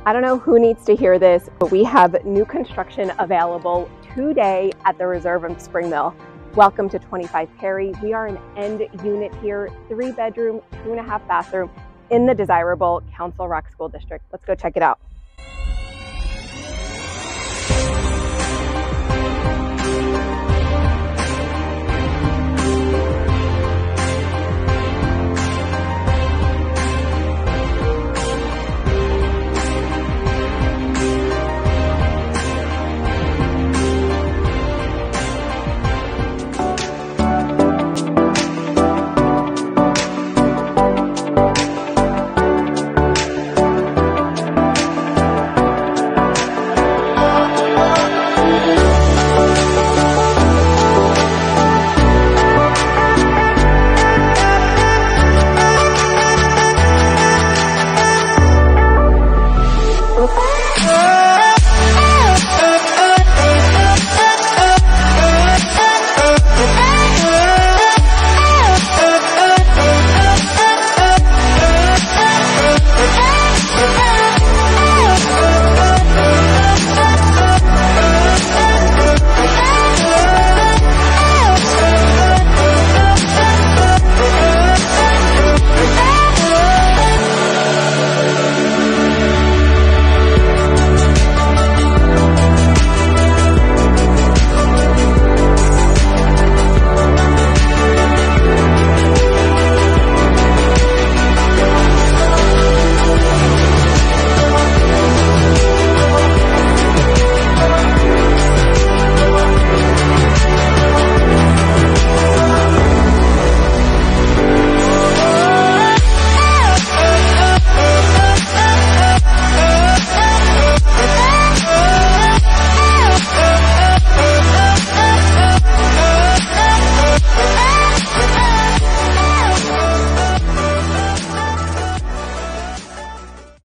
I don't know who needs to hear this, but we have new construction available today at the Reserve in Spring Mill. Welcome to 25 Parry. We are an end unit here, 3-bedroom, 2.5 bathroom in the desirable Council Rock School District. Let's go check it out.